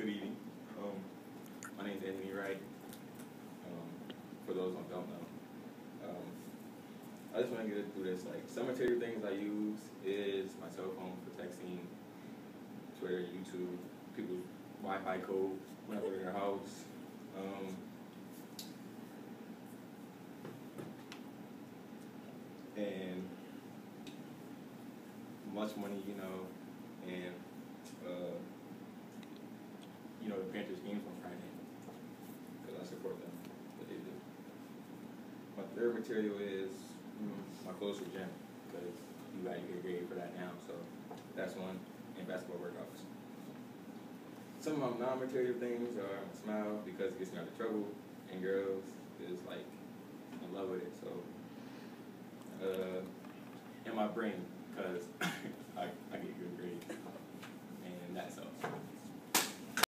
good evening. My name is Anthony Wright. For those who don't know, I just want to get through this. Like, some material things I use is my cell phone for texting, Twitter, YouTube, people's Wi-Fi code when I go to their house. And much money, and the Panthers games on Friday because I support them, what they do. My third material is my clothes for gym because you got to get a grade for that now, so that's one, and basketball workouts. Some of my non-material things are my smile because it gets me out of trouble, and girls is like in love with it, so and my brain because I get good grades, and that's all.